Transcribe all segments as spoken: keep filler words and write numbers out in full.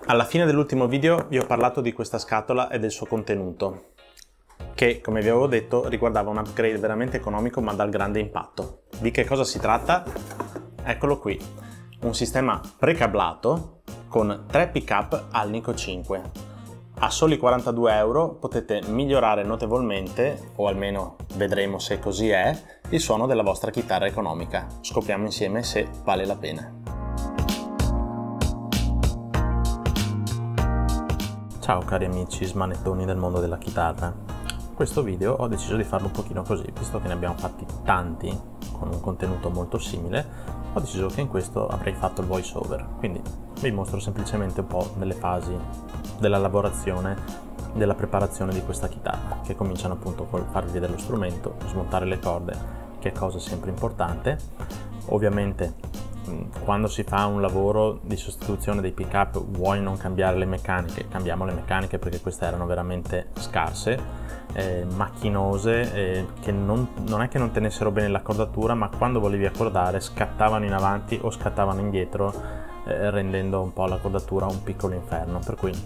Alla fine dell'ultimo video vi ho parlato di questa scatola e del suo contenuto, che, come vi avevo detto, riguardava un upgrade veramente economico ma dal grande impatto. Di che cosa si tratta? Eccolo qui, un sistema precablato con tre pick-up Alnico cinque. A soli quarantadue euro potete migliorare notevolmente, o almeno vedremo se così è, il suono della vostra chitarra economica. Scopriamo insieme se vale la pena. Ciao cari amici smanettoni del mondo della chitarra. Questo video ho deciso di farlo un pochino così, visto che ne abbiamo fatti tanti con un contenuto molto simile, ho deciso che in questo avrei fatto il voice over, quindi vi mostro semplicemente un po' delle fasi della lavorazione, della preparazione di questa chitarra, che cominciano appunto col farvi vedere lo strumento, smontare le corde, che è cosa sempre importante. Ovviamente quando si fa un lavoro di sostituzione dei pick up vuoi non cambiare le meccaniche, cambiamo le meccaniche perché queste erano veramente scarse, eh, macchinose, eh, che non, non è che non tenessero bene l'accordatura, ma quando volevi accordare scattavano in avanti o scattavano indietro, eh, rendendo un po' l'accordatura un piccolo inferno. Per cui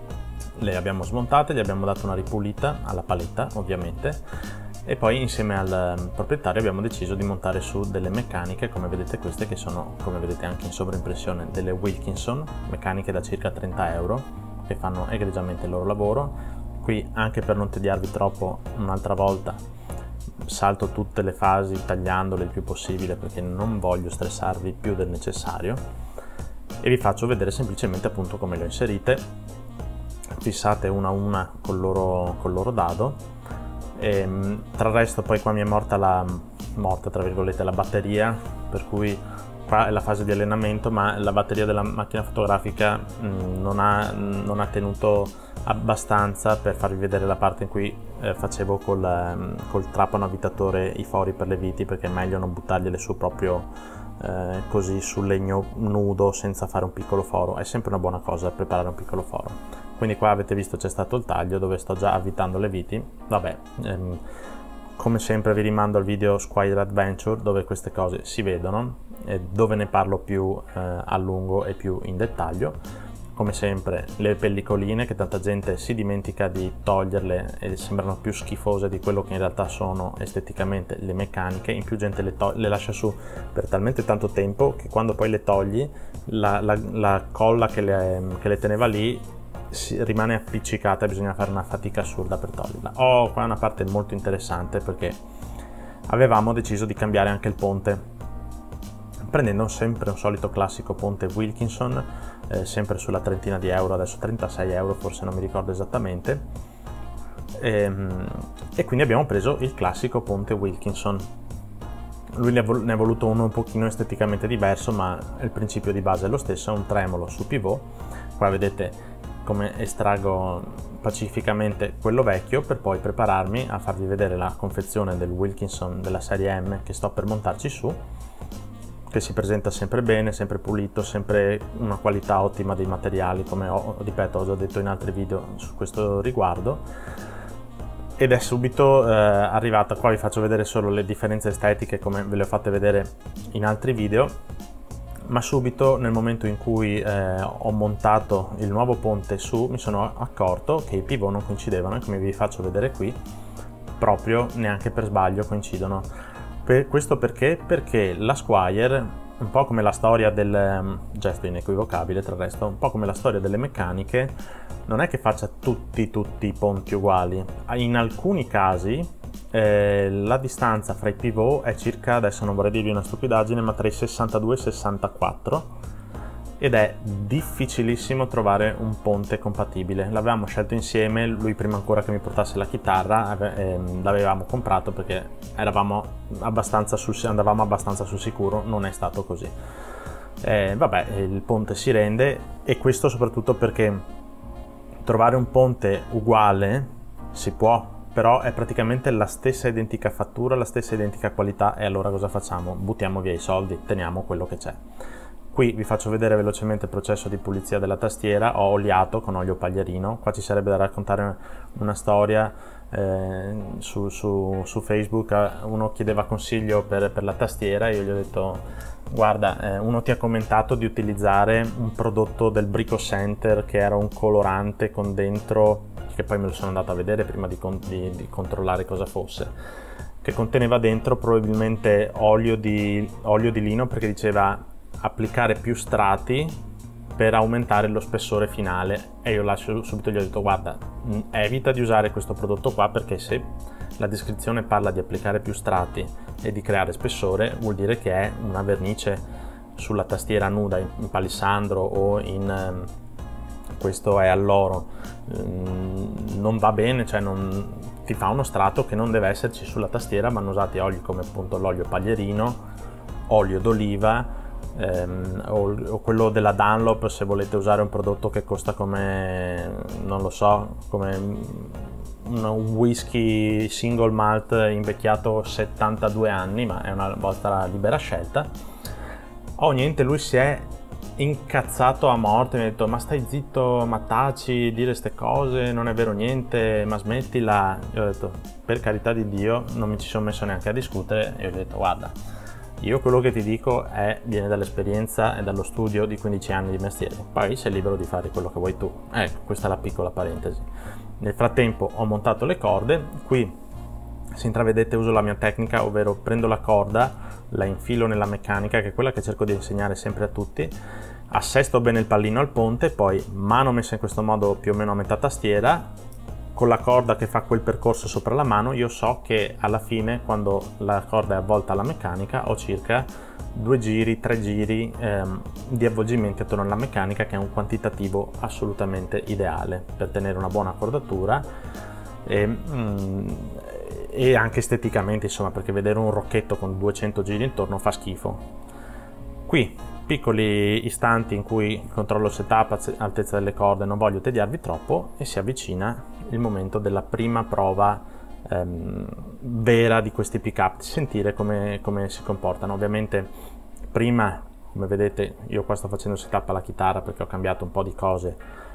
le abbiamo smontate, gli abbiamo dato una ripulita alla paletta ovviamente, e poi insieme al proprietario abbiamo deciso di montare su delle meccaniche come vedete queste, che sono, come vedete anche in sovraimpressione, delle Wilkinson, meccaniche da circa trenta euro, che fanno egregiamente il loro lavoro. Qui, anche per non tediarvi troppo, un'altra volta salto tutte le fasi tagliandole il più possibile perché non voglio stressarvi più del necessario, e vi faccio vedere semplicemente appunto come le ho inserite, fissate una a una col loro, col loro dado. E, tra il resto poi qua mi è morta la morta tra virgolette la batteria, per cui qua è la fase di allenamento, ma la batteria della macchina fotografica mh, non, ha, non ha tenuto abbastanza per farvi vedere la parte in cui eh, facevo col, eh, col trapano avvitatore i fori per le viti, perché è meglio non buttargliele su proprio eh, così sul legno nudo senza fare un piccolo foro. È sempre una buona cosa preparare un piccolo foro. Quindi qua avete visto c'è stato il taglio dove sto già avvitando le viti. Vabbè, ehm, come sempre vi rimando al video Squire Adventure dove queste cose si vedono e dove ne parlo più eh, a lungo e più in dettaglio. Come sempre le pellicoline, che tanta gente si dimentica di toglierle e sembrano più schifose di quello che in realtà sono esteticamente le meccaniche. In più gente le, le lascia su per talmente tanto tempo che quando poi le togli la, la, la colla che le, che le teneva lì si rimane appiccicata e bisogna fare una fatica assurda per toglierla. Oh, qua è una parte molto interessante perché avevamo deciso di cambiare anche il ponte, prendendo sempre un solito classico ponte Wilkinson, eh, sempre sulla trentina di euro, adesso trentasei euro forse, non mi ricordo esattamente, e, e quindi abbiamo preso il classico ponte Wilkinson. Lui ne ha voluto uno un pochino esteticamente diverso, ma il principio di base è lo stesso, è un tremolo su pivot. Qua vedete come estraggo pacificamente quello vecchio per poi prepararmi a farvi vedere la confezione del Wilkinson della serie M che sto per montarci su, che si presenta sempre bene, sempre pulito, sempre una qualità ottima dei materiali, come ho, ripeto, ho già detto in altri video su questo riguardo. Ed è subito eh, arrivata, qua vi faccio vedere solo le differenze estetiche come ve le ho fatte vedere in altri video, ma subito nel momento in cui eh, ho montato il nuovo ponte su mi sono accorto che i pivot non coincidevano, e come vi faccio vedere qui proprio neanche per sbaglio coincidono. Per questo perché? Perché la Squire, un po' come la storia del gesto inequivocabile tra il resto, un po' come la storia delle meccaniche, non è che faccia tutti tutti i ponti uguali. In alcuni casi Eh, la distanza fra i pivot è circa, adesso non vorrei dirvi una stupidaggine, ma tra i sessantadue e i sessantaquattro, ed è difficilissimo trovare un ponte compatibile. L'avevamo scelto insieme, lui prima ancora che mi portasse la chitarra ehm, l'avevamo comprato perché eravamo abbastanza sul, andavamo abbastanza sul sicuro, non è stato così. Eh, vabbè, il ponte si rende, e questo soprattutto perché trovare un ponte uguale si può, però è praticamente la stessa identica fattura, la stessa identica qualità, e allora cosa facciamo? Buttiamo via i soldi, teniamo quello che c'è. Qui vi faccio vedere velocemente il processo di pulizia della tastiera. Ho oliato con olio paglierino. Qua ci sarebbe da raccontare una storia. Eh, su, su, su Facebook uno chiedeva consiglio per, per la tastiera e io gli ho detto: guarda, eh, uno ti ha commentato di utilizzare un prodotto del Brico Center che era un colorante con dentro, che poi me lo sono andato a vedere prima di, di, di controllare cosa fosse, che conteneva dentro probabilmente olio di, olio di lino, perché diceva applicare più strati per aumentare lo spessore finale. E io lascio subito, gli ho detto: guarda, evita di usare questo prodotto qua, perché se la descrizione parla di applicare più strati e di creare spessore, vuol dire che è una vernice sulla tastiera nuda in palissandro o in questo è all'oro. Non va bene, cioè non ti fa uno strato che non deve esserci sulla tastiera. Vanno usati oli come appunto l'olio paglierino, olio d'oliva, ehm, o, o quello della Dunlop se volete usare un prodotto che costa come, non lo so, come un whisky single malt invecchiato settantadue anni, ma è una vostra libera scelta. Oh niente, lui si è incazzato a morte, mi ha detto: ma stai zitto, ma taci, dire ste cose, non è vero niente, ma smettila. Io ho detto: per carità di Dio, non mi ci sono messo neanche a discutere, e ho detto: guarda, io quello che ti dico è, viene dall'esperienza e dallo studio di quindici anni di mestiere, poi sei libero di fare quello che vuoi tu. Ecco, questa è la piccola parentesi. Nel frattempo ho montato le corde. Qui, se intravedete, uso la mia tecnica, ovvero prendo la corda, la infilo nella meccanica, che è quella che cerco di insegnare sempre a tutti, assesto bene il pallino al ponte, poi mano messa in questo modo più o meno a metà tastiera, con la corda che fa quel percorso sopra la mano, io so che alla fine, quando la corda è avvolta alla meccanica, ho circa due giri, tre giri ehm, di avvolgimenti attorno alla meccanica, che è un quantitativo assolutamente ideale per tenere una buona accordatura e, mm, e anche esteticamente, insomma, perché vedere un rocchetto con duecento giri intorno fa schifo. Qui piccoli istanti in cui controllo il setup, altezza delle corde, non voglio tediarvi troppo, e si avvicina il momento della prima prova ehm, vera di questi pick up, sentire come, come si comportano. Ovviamente prima, come vedete, io qua sto facendo il setup alla chitarra perché ho cambiato un po' di cose,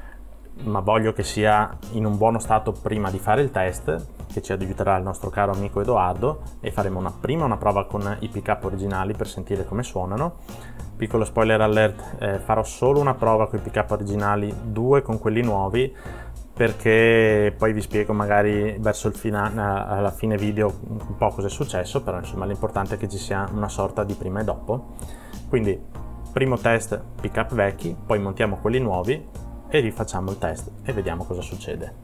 ma voglio che sia in un buono stato prima di fare il test, che ci aiuterà il nostro caro amico Edoardo, e faremo una, prima una prova con i pick up originali per sentire come suonano. Piccolo spoiler alert, eh, farò solo una prova con i pick up originali, due con quelli nuovi, perché poi vi spiego magari verso il finale, alla fine video, un po' cosa è successo, però insomma l'importante è che ci sia una sorta di prima e dopo. Quindi primo test pick up vecchi, poi montiamo quelli nuovi e rifacciamo il test e vediamo cosa succede.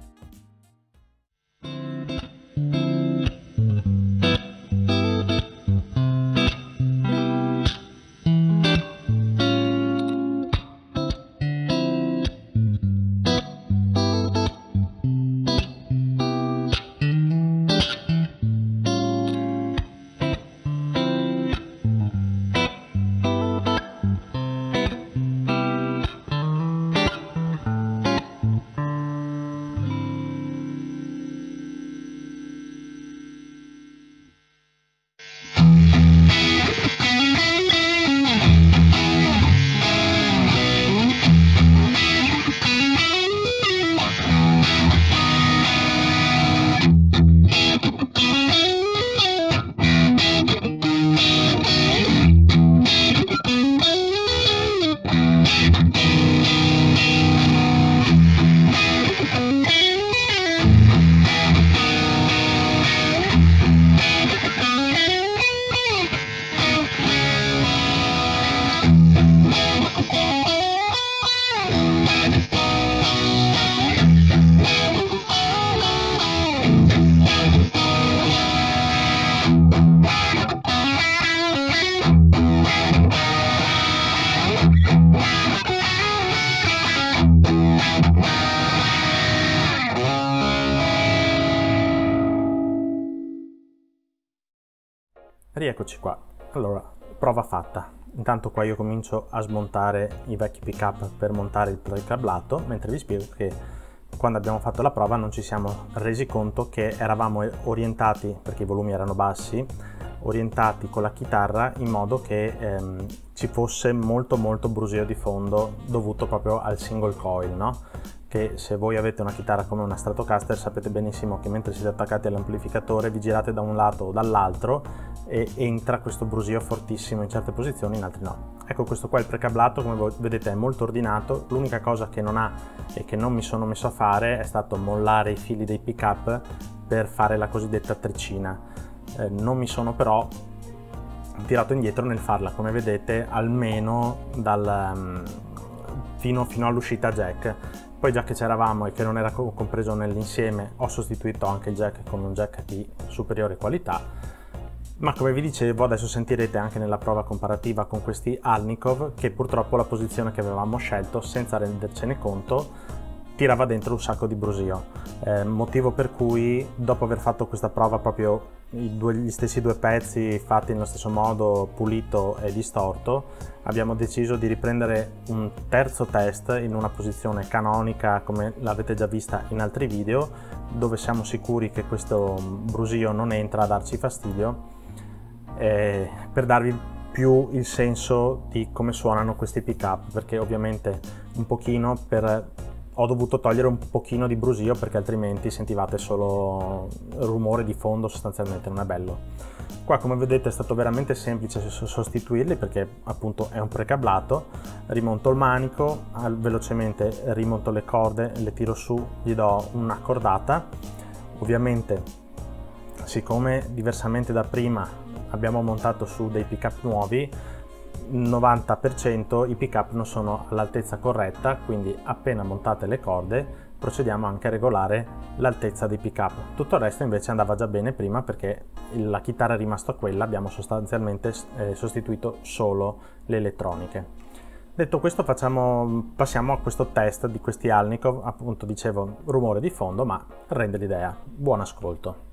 Rieccoci qua. Allora, prova fatta. Intanto qua io comincio a smontare i vecchi pick up per montare il precablato, mentre vi spiego che quando abbiamo fatto la prova non ci siamo resi conto che eravamo orientati, perché i volumi erano bassi, orientati con la chitarra in modo che ehm, ci fosse molto molto brusio di fondo dovuto proprio al single coil, no? Che se voi avete una chitarra come una Stratocaster sapete benissimo che mentre siete attaccati all'amplificatore vi girate da un lato o dall'altro e entra questo brusio fortissimo in certe posizioni, in altre no. Ecco, questo qua il precablato, come vedete, è molto ordinato. L'unica cosa che non ha e che non mi sono messo a fare è stato mollare i fili dei pick up per fare la cosiddetta treccina. Eh, non mi sono però tirato indietro nel farla, come vedete, almeno dal, um, fino, fino all'uscita jack. Poi già che c'eravamo e che non era compreso nell'insieme, ho sostituito anche il jack con un jack di superiore qualità. Ma come vi dicevo, adesso sentirete anche nella prova comparativa con questi Alnikov che purtroppo la posizione che avevamo scelto, senza rendercene conto, tirava dentro un sacco di brusio, eh, motivo per cui dopo aver fatto questa prova proprio i due, gli stessi due pezzi fatti nello stesso modo, pulito e distorto, abbiamo deciso di riprendere un terzo test in una posizione canonica come l'avete già vista in altri video, dove siamo sicuri che questo brusio non entra a darci fastidio, eh, per darvi più il senso di come suonano questi pick up, perché ovviamente un pochino per ho dovuto togliere un pochino di brusio perché altrimenti sentivate solo rumore di fondo, sostanzialmente non è bello. Qua come vedete è stato veramente semplice sostituirli perché appunto è un precablato. Rimonto il manico, velocemente rimonto le corde, le tiro su, gli do una cordata. Ovviamente, siccome diversamente da prima abbiamo montato su dei pick up nuovi, novanta per cento i pick up non sono all'altezza corretta, quindi appena montate le corde procediamo anche a regolare l'altezza dei pick up. Tutto il resto invece andava già bene prima perché la chitarra è rimasta quella, abbiamo sostanzialmente eh, sostituito solo le elettroniche. Detto questo, facciamo, passiamo a questo test di questi Alnikov. Appunto dicevo rumore di fondo, ma rende l'idea. Buon ascolto.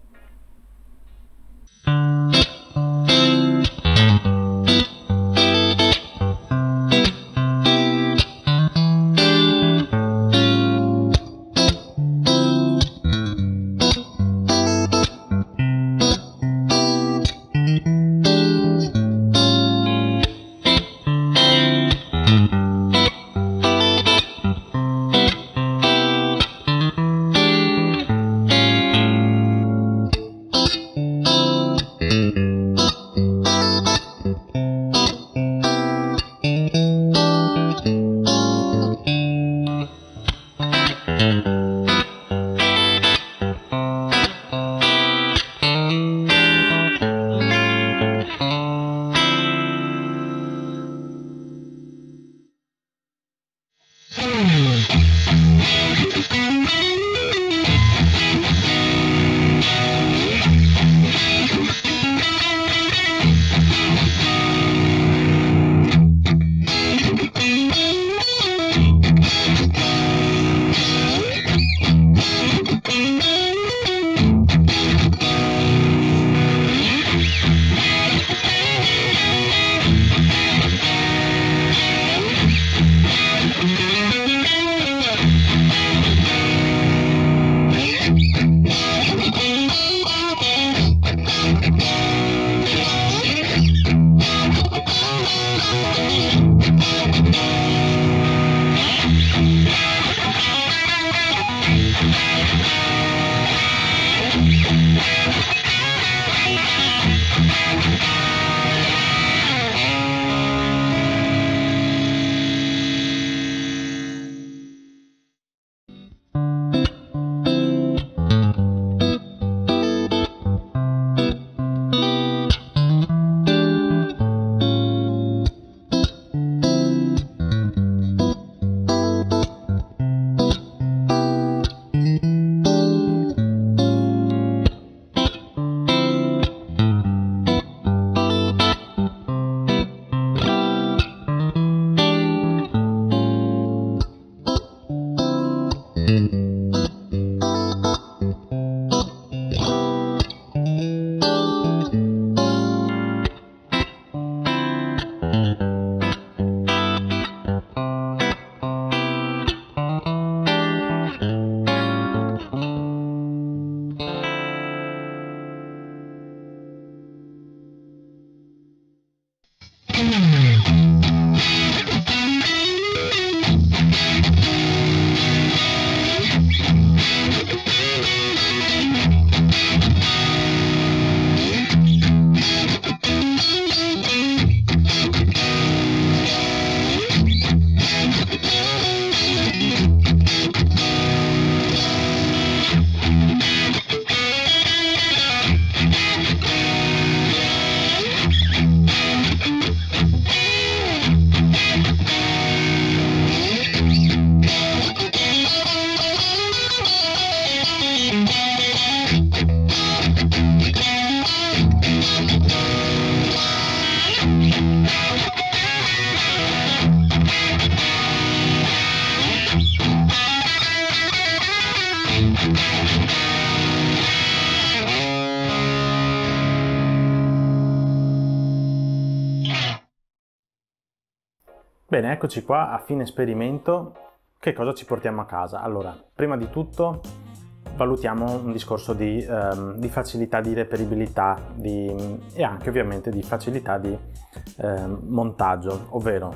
Bene, eccoci qua a fine esperimento. Che cosa ci portiamo a casa? Allora, prima di tutto valutiamo un discorso di, ehm, di facilità di reperibilità di, e anche ovviamente di facilità di ehm, montaggio, ovvero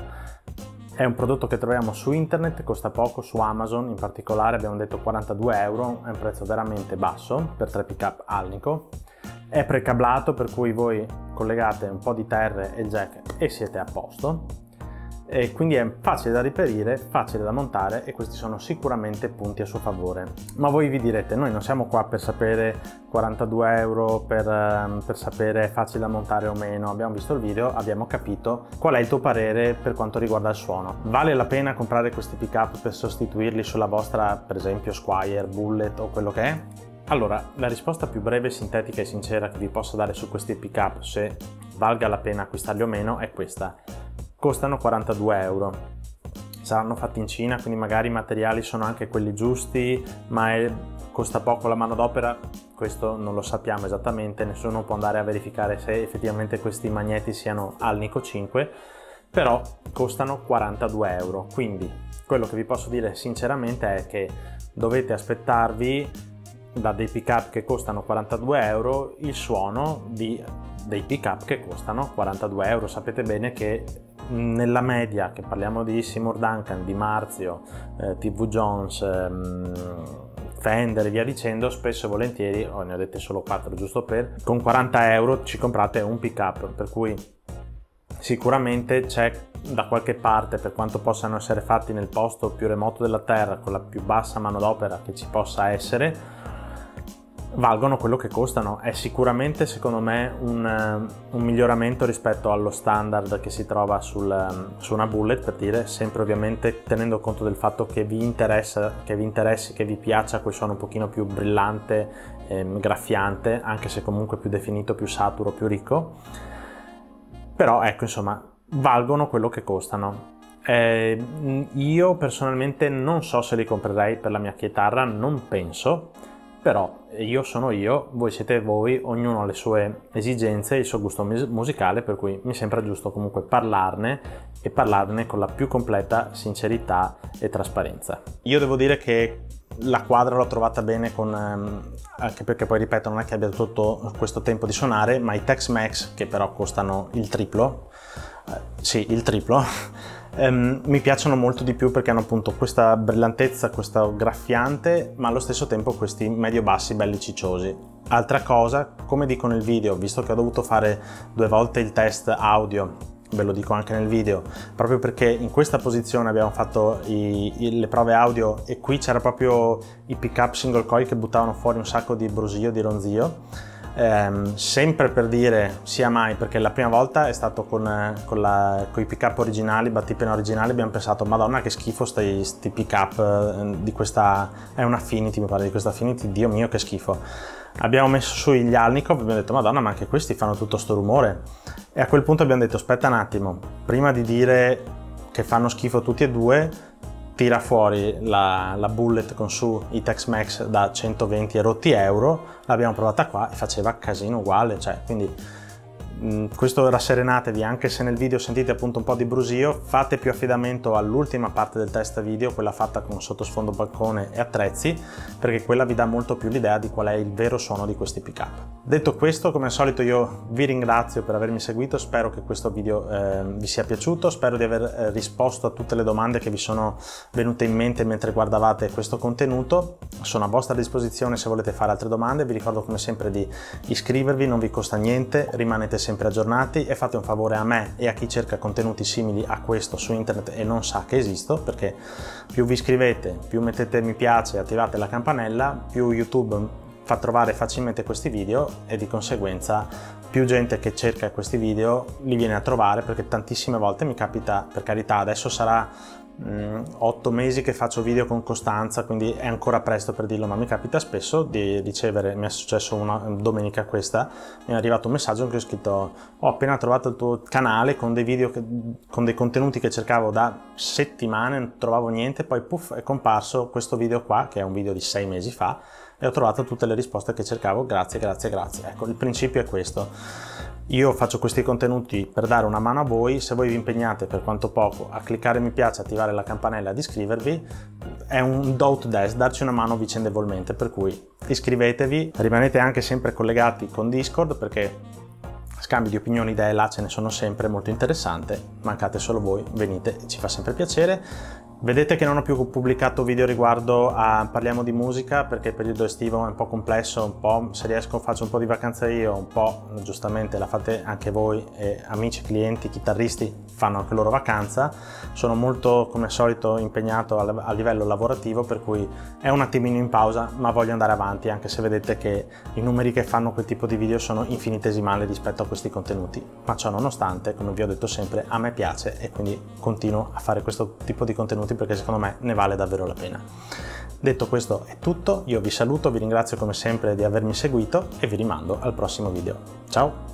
è un prodotto che troviamo su internet, costa poco, su Amazon in particolare abbiamo detto quarantadue euro, è un prezzo veramente basso per tre pick-up Alnico, è precablato per cui voi collegate un po' di terre e il jack e siete a posto. E quindi è facile da reperire, facile da montare e questi sono sicuramente punti a suo favore. Ma voi vi direte, noi non siamo qua per sapere quarantadue euro, per, per sapere è facile da montare o meno, abbiamo visto il video, abbiamo capito qual è il tuo parere per quanto riguarda il suono. Vale la pena comprare questi pick up per sostituirli sulla vostra, per esempio, Squier, Bullet o quello che è? Allora, la risposta più breve, sintetica e sincera che vi posso dare su questi pick up, se valga la pena acquistarli o meno, è questa. Costano quarantadue euro, saranno fatti in Cina, quindi magari i materiali sono anche quelli giusti, ma è, costa poco la manodopera, questo non lo sappiamo esattamente, nessuno può andare a verificare se effettivamente questi magneti siano Alnico cinque, però costano quarantadue euro, quindi quello che vi posso dire sinceramente è che dovete aspettarvi da dei pick up che costano quarantadue euro il suono di, dei pick up che costano quarantadue euro. Sapete bene che nella media, che parliamo di Seymour Duncan, Di Marzio, eh, T V Jones, ehm, Fender e via dicendo, spesso e volentieri, oh, ne ho dette solo quattro giusto per, con quaranta euro ci comprate un pick up, per cui sicuramente c'è da qualche parte, per quanto possano essere fatti nel posto più remoto della terra con la più bassa manodopera che ci possa essere, valgono quello che costano. È sicuramente secondo me un, un miglioramento rispetto allo standard che si trova sul, su una Bullet, per dire, sempre ovviamente tenendo conto del fatto che vi interessa, che vi interessi, che vi piaccia quel suono un pochino più brillante, ehm, graffiante, anche se comunque più definito, più saturo, più ricco, però ecco, insomma, valgono quello che costano. Eh, io personalmente non so se li comprerei per la mia chitarra, non penso, però io sono io, voi siete voi, ognuno ha le sue esigenze, il suo gusto musicale, per cui mi sembra giusto comunque parlarne e parlarne con la più completa sincerità e trasparenza. Io devo dire che la quadra l'ho trovata bene, con, ehm, anche perché poi ripeto non è che abbia tutto questo tempo di suonare, ma i Tex-Mex, che però costano il triplo, eh, sì il triplo, Um, mi piacciono molto di più perché hanno appunto questa brillantezza, questo graffiante, ma allo stesso tempo questi medio-bassi belli cicciosi. Altra cosa, come dico nel video, visto che ho dovuto fare due volte il test audio, ve lo dico anche nel video, proprio perché in questa posizione abbiamo fatto i, i, le prove audio e qui c'era proprio i pick up single coil che buttavano fuori un sacco di brusio, di ronzio. Um, sempre per dire sia mai, perché la prima volta è stato con, con, la, con i pick up originali, battipene originali, abbiamo pensato madonna che schifo sti, sti pick up uh, di questa, è un Affinity mi pare, di questa Affinity, dio mio che schifo. Abbiamo messo su gli Alnico e abbiamo detto madonna ma anche questi fanno tutto sto rumore, e a quel punto abbiamo detto aspetta un attimo, prima di dire che fanno schifo tutti e due, tira fuori la, la Bullet con su i Tex-Mex da centoventi e rotti euro, l'abbiamo provata qua e faceva casino uguale, cioè quindi mh, questo rasserenatevi, anche se nel video sentite appunto un po' di brusio, fate più affidamento all'ultima parte del test video, quella fatta con sottosfondo balcone e attrezzi, perché quella vi dà molto più l'idea di qual è il vero suono di questi pick up. Detto questo, come al solito io vi ringrazio per avermi seguito, spero che questo video eh, vi sia piaciuto, spero di aver eh, risposto a tutte le domande che vi sono venute in mente mentre guardavate questo contenuto. Sono a vostra disposizione se volete fare altre domande, vi ricordo come sempre di iscrivervi, non vi costa niente, rimanete sempre aggiornati e fate un favore a me e a chi cerca contenuti simili a questo su internet e non sa che esisto, perché più vi iscrivete, più mettete mi piace e attivate la campanella, più YouTube fa trovare facilmente questi video e di conseguenza più gente che cerca questi video li viene a trovare, perché tantissime volte mi capita, per carità adesso sarà otto mesi che faccio video con costanza, quindi è ancora presto per dirlo, ma mi capita spesso di ricevere, mi è successo una domenica questa, mi è arrivato un messaggio in cui ho scritto ho appena trovato il tuo canale con dei video, che, con dei contenuti che cercavo da settimane, non trovavo niente, poi puff è comparso questo video qua, che è un video di sei mesi fa, e ho trovato tutte le risposte che cercavo, grazie, grazie, grazie. Ecco, il principio è questo. Io faccio questi contenuti per dare una mano a voi. Se voi vi impegnate per quanto poco a cliccare mi piace, attivare la campanella e ad iscrivervi, è un do ut des, darci una mano vicendevolmente, per cui iscrivetevi, rimanete anche sempre collegati con Discord perché scambi di opinioni, idee là ce ne sono sempre, molto interessante. Mancate solo voi, venite, ci fa sempre piacere. Vedete che non ho più pubblicato video riguardo a Parliamo di musica perché il periodo estivo è un po' complesso, un po' se riesco faccio un po' di vacanza io, un po' giustamente la fate anche voi, e amici, clienti, chitarristi fanno anche loro vacanza. Sono molto, come al solito, impegnato a livello lavorativo, per cui è un attimino in pausa, ma voglio andare avanti, anche se vedete che i numeri che fanno quel tipo di video sono infinitesimali rispetto a questi contenuti. Ma ciò nonostante, come vi ho detto sempre, a me piace e quindi continuo a fare questo tipo di contenuti perché secondo me ne vale davvero la pena. Detto questo è tutto, io vi saluto, vi ringrazio come sempre di avermi seguito e vi rimando al prossimo video. Ciao!